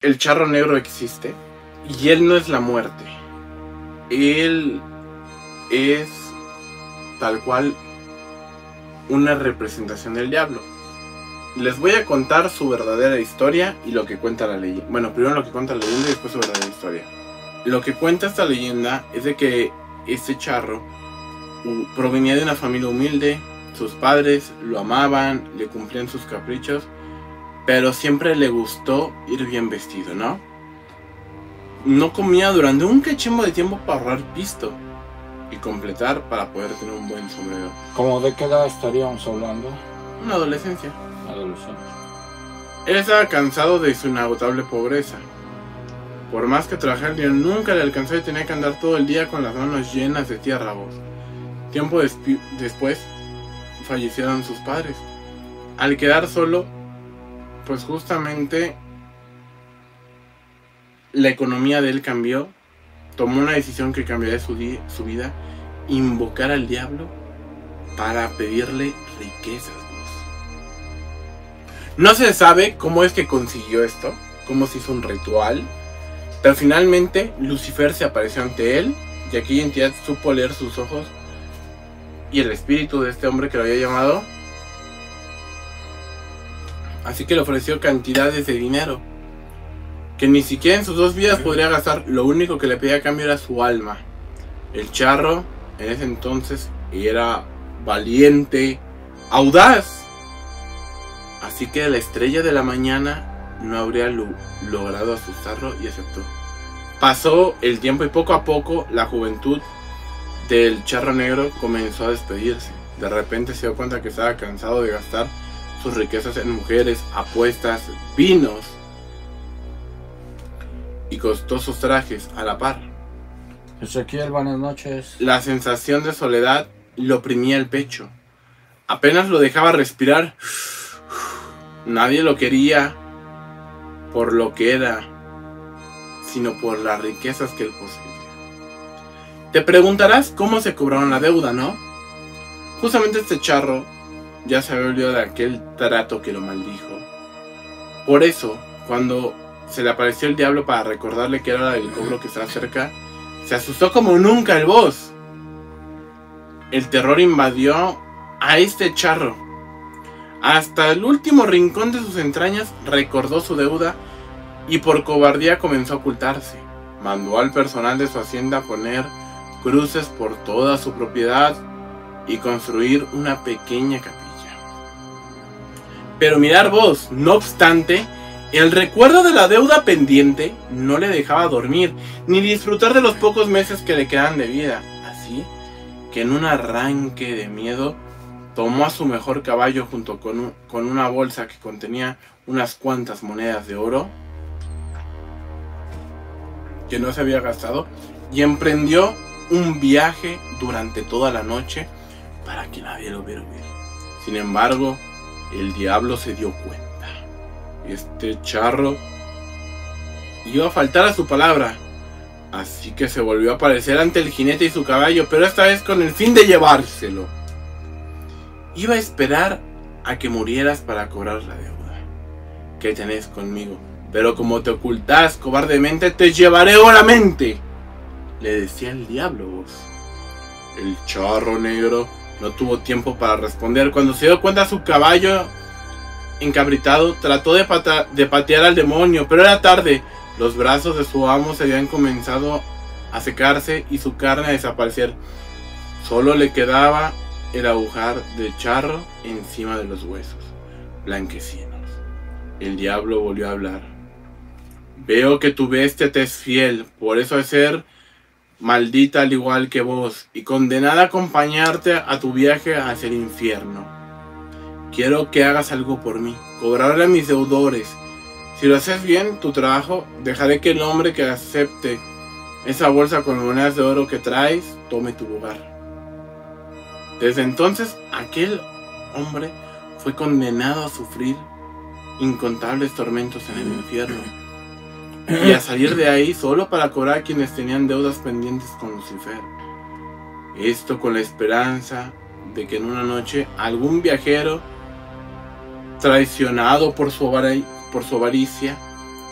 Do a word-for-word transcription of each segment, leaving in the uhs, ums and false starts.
el charro negro existe y él no es la muerte. Él es tal cual una representación del diablo. Les voy a contar su verdadera historia y lo que cuenta la leyenda. Bueno, primero lo que cuenta la leyenda y después su verdadera historia. Lo que cuenta esta leyenda es de que este charro provenía de una familia humilde. Sus padres lo amaban, le cumplían sus caprichos, pero siempre le gustó ir bien vestido, ¿no? No comía durante un cachimbo de tiempo para ahorrar pisto y completar para poder tener un buen sombrero. ¿Cómo de qué edad estaríamos hablando? Una adolescencia. Adolescente. Él estaba cansado de su inagotable pobreza. Por más que trabajara el día, nunca le alcanzaba y tenía que andar todo el día con las manos llenas de tierra. Vos. Tiempo después fallecieron sus padres. Al quedar solo, pues justamente la economía de él cambió. Tomó una decisión que cambiaría su, su vida. Invocar al diablo para pedirle riquezas. No se sabe cómo es que consiguió esto, cómo se hizo un ritual, pero finalmente Lucifer se apareció ante él y aquella entidad supo leer sus ojos y el espíritu de este hombre que lo había llamado. Así que le ofreció cantidades de dinero que ni siquiera en sus dos vidas podría gastar. Lo único que le pedía a cambio era su alma. El charro en ese entonces era valiente, audaz. Así que la estrella de la mañana no habría lo logrado asustarlo y aceptó. Pasó el tiempo y poco a poco la juventud del charro negro comenzó a despedirse. De repente se dio cuenta que estaba cansado de gastar sus riquezas en mujeres, apuestas, vinos y costosos trajes a la par. Ezequiel, buenas noches. La sensación de soledad le oprimía el pecho. Apenas lo dejaba respirar. Nadie lo quería por lo que era, sino por las riquezas que él poseía. Te preguntarás cómo se cobraron la deuda, ¿no? Justamente este charro ya se había olvidado de aquel trato que lo maldijo. Por eso, cuando se le apareció el diablo para recordarle que era el cobro que estaba cerca, se asustó como nunca el boss. El terror invadió a este charro. Hasta el último rincón de sus entrañas recordó su deuda y por cobardía comenzó a ocultarse. Mandó al personal de su hacienda poner cruces por toda su propiedad y construir una pequeña capilla. Pero mirar vos, no obstante, el recuerdo de la deuda pendiente no le dejaba dormir ni disfrutar de los pocos meses que le quedan de vida. Así que en un arranque de miedo tomó a su mejor caballo junto con, un, con una bolsa que contenía unas cuantas monedas de oro que no se había gastado y emprendió un viaje durante toda la noche para que nadie lo viera huir. Sin embargo, el diablo se dio cuenta. Este charro iba a faltar a su palabra, así que se volvió a aparecer ante el jinete y su caballo, pero esta vez con el fin de llevárselo. Iba a esperar a que murieras para cobrar la deuda que tenés conmigo, pero como te ocultás cobardemente, te llevaré oramente, le decía el diablo vos. El charro negro no tuvo tiempo para responder. Cuando se dio cuenta, su caballo encabritado trató de, pata de patear al demonio, pero era tarde. Los brazos de su amo se habían comenzado a secarse y su carne a desaparecer. Solo le quedaba el agujar de charro encima de los huesos blanquecinos. El diablo volvió a hablar. Veo que tu bestia te es fiel, por eso de ser maldita al igual que vos y condenada a acompañarte a tu viaje hacia el infierno. Quiero que hagas algo por mí, cobrarle a mis deudores. Si lo haces bien tu trabajo, dejaré que el hombre que acepte esa bolsa con monedas de oro que traes tome tu lugar. Desde entonces, aquel hombre fue condenado a sufrir incontables tormentos en el infierno y a salir de ahí solo para cobrar a quienes tenían deudas pendientes con Lucifer. Esto con la esperanza de que en una noche algún viajero, traicionado por su, por su avaricia,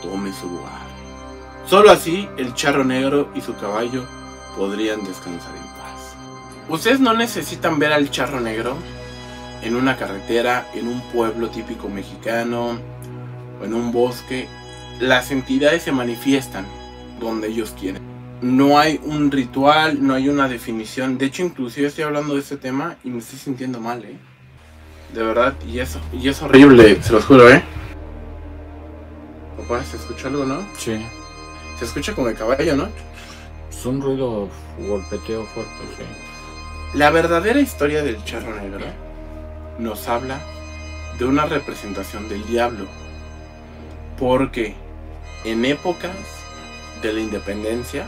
tome su lugar. Solo así el charro negro y su caballo podrían descansar en paz. Ustedes no necesitan ver al charro negro en una carretera, en un pueblo típico mexicano o en un bosque. Las entidades se manifiestan donde ellos quieren. No hay un ritual, no hay una definición. De hecho, inclusive estoy hablando de este tema y me estoy sintiendo mal, ¿eh? De verdad, y eso, y es horrible, se los juro, ¿eh? Papá, ¿se escucha algo, no? Sí. Se escucha como el caballo, ¿no? Es un ruido, golpeteo fuerte, sí. La verdadera historia del charro negro nos habla de una representación del diablo. Porque en épocas de la independencia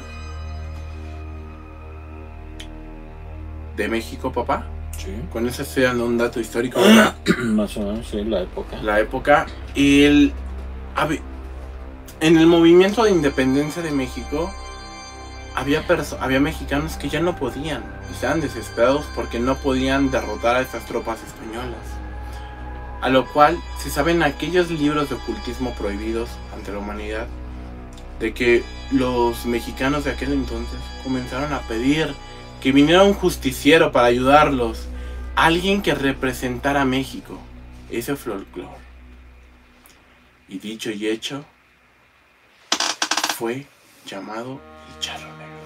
de México, papá, Sí. con eso estoy dando un dato histórico, ¿verdad? Más o menos, sí, la época. La época, el, en el movimiento de independencia de México, había, había mexicanos que ya no podían, y estaban desesperados porque no podían derrotar a estas tropas españolas. A lo cual se saben aquellos libros de ocultismo prohibidos ante la humanidad, de que los mexicanos de aquel entonces comenzaron a pedir que viniera un justiciero para ayudarlos, alguien que representara a México, ese folclore. Y dicho y hecho, fue llamado el charro negro.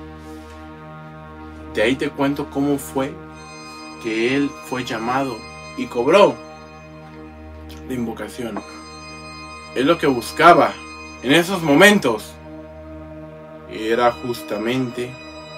De ahí te cuento cómo fue que él fue llamado y cobró la invocación. Él lo que buscaba en esos momentos era justamente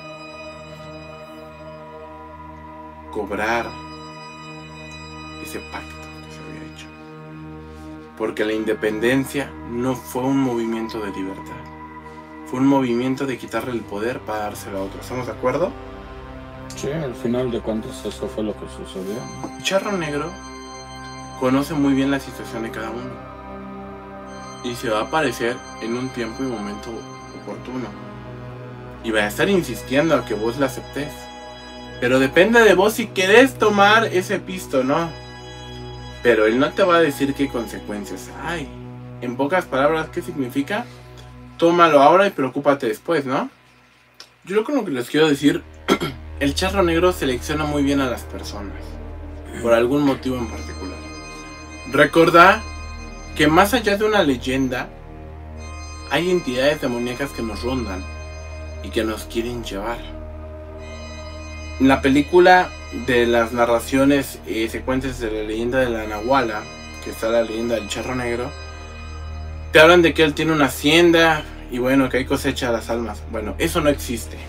cobrar ese pacto que se había hecho. Porque la independencia no fue un movimiento de libertad, fue un movimiento de quitarle el poder para dárselo a otro. ¿Estamos de acuerdo? Sí, al final de cuentas eso fue lo que sucedió, ¿no? El charro negro conoce muy bien la situación de cada uno y se va a aparecer en un tiempo y momento oportuno y va a estar insistiendo a que vos la aceptes, pero depende de vos si querés tomar ese pisto, ¿no? Pero él no te va a decir qué consecuencias hay. En pocas palabras, ¿qué significa? Tómalo ahora y preocúpate después, ¿no? Yo con lo que les quiero decir, el charro negro selecciona muy bien a las personas por algún motivo en particular. Recordá que más allá de una leyenda, hay entidades demoníacas que nos rondan y que nos quieren llevar. En la película de las narraciones y secuencias de la leyenda de la Nahuala, que está la leyenda del charro negro, te hablan de que él tiene una hacienda y bueno, que hay cosecha de las almas. Bueno, eso no existe.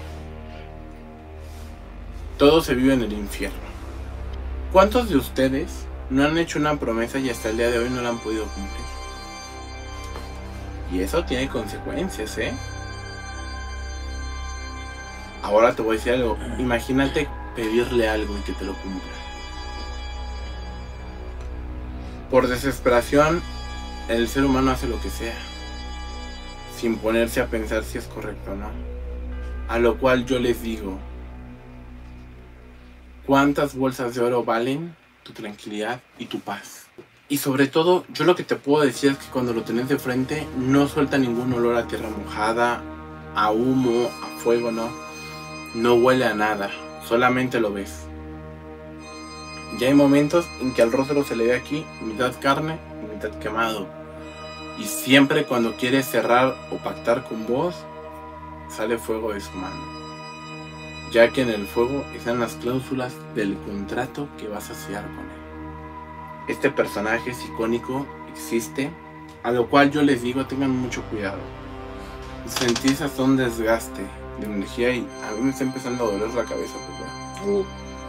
Todo se vive en el infierno. ¿Cuántos de ustedes no han hecho una promesa y hasta el día de hoy no la han podido cumplir? Y eso tiene consecuencias, ¿eh? Ahora te voy a decir algo. Imagínate pedirle algo y que te lo cumpla. Por desesperación, el ser humano hace lo que sea, sin ponerse a pensar si es correcto o no. A lo cual yo les digo, ¿cuántas bolsas de oro valen tu tranquilidad y tu paz? Y sobre todo, yo lo que te puedo decir es que cuando lo tenés de frente, no suelta ningún olor a tierra mojada, a humo, a fuego, no. No huele a nada, solamente lo ves. Y hay momentos en que al rostro se le ve aquí mitad carne y mitad quemado. Y siempre cuando quiere cerrar o pactar con vos, sale fuego de su mano. Ya que en el fuego están las cláusulas del contrato que vas a sellar con él. Este personaje es icónico, existe, a lo cual yo les digo, tengan mucho cuidado. Sentís hasta un desgaste de energía y a mí me está empezando a doler la cabeza, papá. Uh,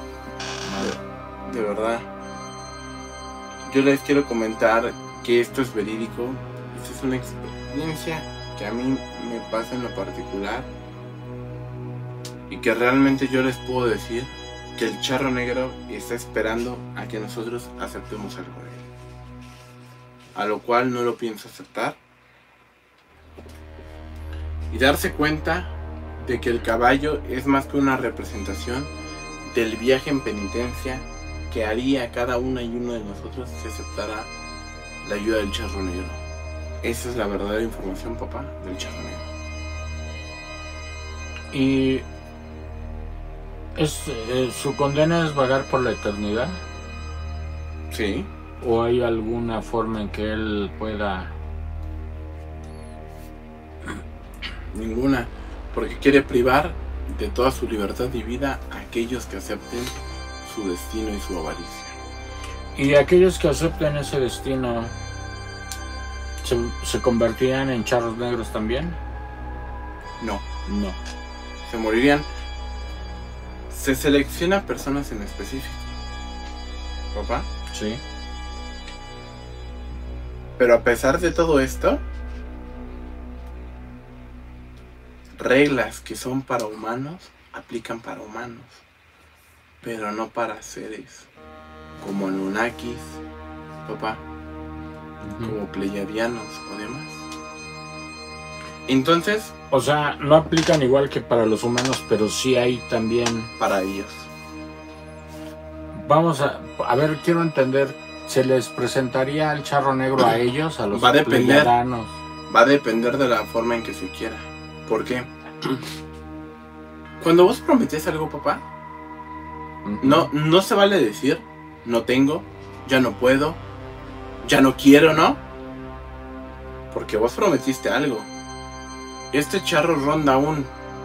De verdad. Yo les quiero comentar que esto es verídico. Esta es una experiencia que a mí me pasa en lo particular. Y que realmente yo les puedo decir que el charro negro está esperando a que nosotros aceptemos algo de él. A lo cual no lo pienso aceptar. Y darse cuenta de que el caballo es más que una representación del viaje en penitencia que haría cada una y uno de nosotros si aceptara la ayuda del charro negro. Esa es la verdadera información, papá, del charro negro. ¿Y es, eh, su condena es vagar por la eternidad? Sí. ¿O hay alguna forma en que él pueda...? Ninguna, porque quiere privar de toda su libertad y vida a aquellos que acepten su destino y su avaricia. ¿Y aquellos que acepten ese destino se, se convertirían en charros negros también? No. No. Se morirían. Se selecciona personas en específico, papá. Sí. Pero a pesar de todo esto, reglas que son para humanos aplican para humanos, pero no para seres como Anunnakis, papá, uh-huh. como Pleiadianos o demás. Entonces, o sea, no aplican igual que para los humanos, pero sí hay también para ellos. Vamos a, a ver, quiero entender, ¿se les presentaría el charro negro a ellos, a los va a depender, pleiadianos? Va a depender de la forma en que se quiera. ¿Por qué? Cuando vos prometés algo, papá, uh-huh. no, no se vale decir, no tengo, ya no puedo, ya no quiero, ¿no? Porque vos prometiste algo. Este charro ronda aún.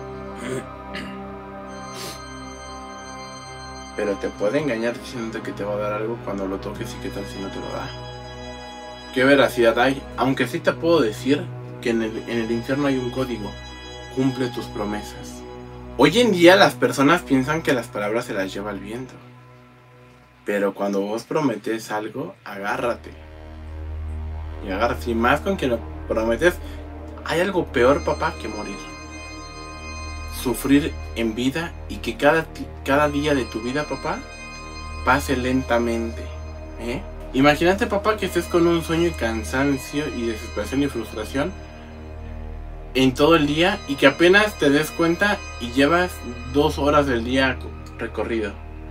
Pero te puede engañar diciéndote que te va a dar algo cuando lo toques y qué tal si no te lo da. ¿Qué veracidad hay? Aunque sí te puedo decir que en el, en el infierno hay un código. Cumple tus promesas. Hoy en día las personas piensan que las palabras se las lleva el viento. Pero cuando vos prometes algo, agárrate. Y agárrate. Y más con que lo prometes, hay algo peor, papá, que morir. Sufrir en vida y que cada, cada día de tu vida, papá, pase lentamente. ¿eh? Imagínate, papá, que estés con un sueño y cansancio y desesperación y frustración en todo el día y que apenas te des cuenta y llevas dos horas del día recorrido.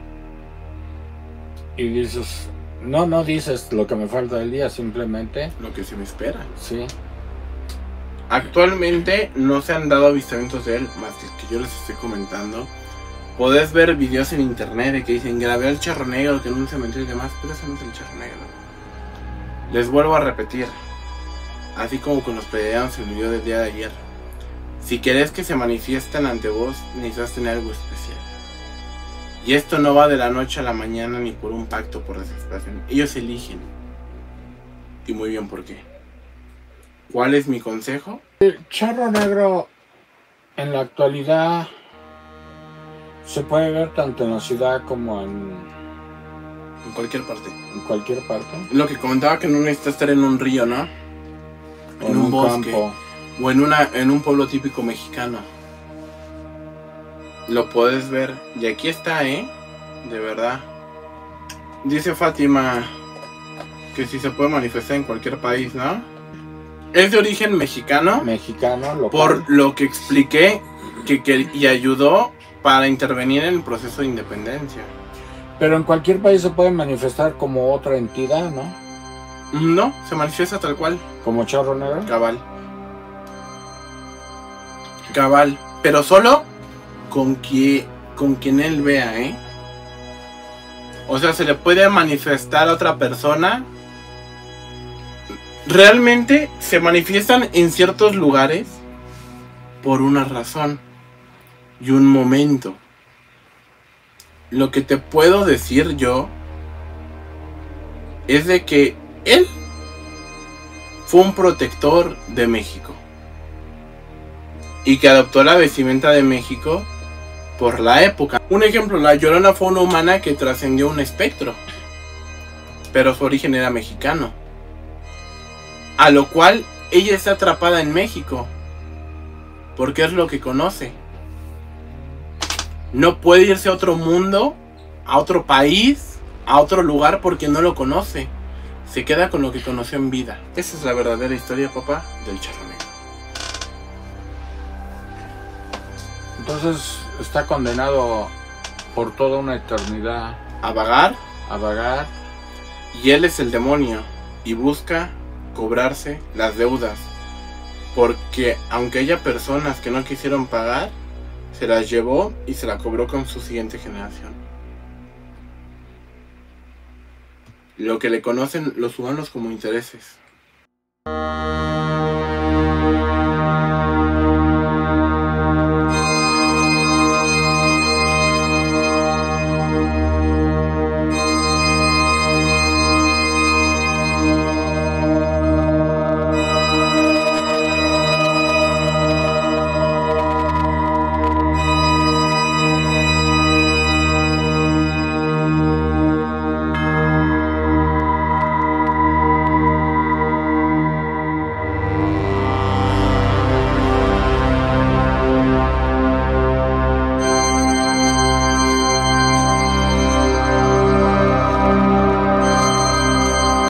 Y dices, no, no dices lo que me falta del día, simplemente lo que se me espera. Sí. Actualmente no se han dado avistamientos de él, más que que yo les estoy comentando. Podés ver videos en internet de que dicen grabé al charro negro que en un cementerio y demás, pero ese no es el charro negro. Les vuelvo a repetir, así como con los pleiadianos en el video del día de ayer. Si querés que se manifiesten ante vos, necesitas tener algo especial. Y esto no va de la noche a la mañana ni por un pacto por desesperación. Ellos eligen. Y muy bien, ¿por qué? ¿Cuál es mi consejo? El charro negro en la actualidad se puede ver tanto en la ciudad como en... En cualquier parte. En cualquier parte. Lo que comentaba que no necesita estar en un río, ¿no? En, en un, un bosque. Campo. O en, una, en un pueblo típico mexicano. Lo puedes ver. Y aquí está, ¿eh? De verdad. Dice Fátima que si se puede manifestar en cualquier país, ¿no? Es de origen mexicano. Mexicano, local. Por lo que expliqué que, que, y ayudó para intervenir en el proceso de independencia. Pero en cualquier país se puede manifestar como otra entidad, ¿no? No, se manifiesta tal cual. ¿Como charro negro? Cabal. Cabal. Pero solo con, que, con quien él vea, ¿eh? O sea, se le puede manifestar a otra persona. Realmente se manifiestan en ciertos lugares por una razón y un momento. Lo que te puedo decir yo es de que él fue un protector de México y que adoptó la vestimenta de México por la época. Un ejemplo, la Llorona fue una humana que trascendió un espectro, pero su origen era mexicano. A lo cual ella está atrapada en México, porque es lo que conoce. No puede irse a otro mundo, a otro país, a otro lugar, porque no lo conoce. Se queda con lo que conoció en vida. Esa es la verdadera historia, papá, del charro negro. Entonces está condenado por toda una eternidad a vagar, a vagar, y él es el demonio y busca cobrarse las deudas, porque aunque haya personas que no quisieron pagar, se las llevó y se la cobró con su siguiente generación. Lo que le conocen los humanos como intereses.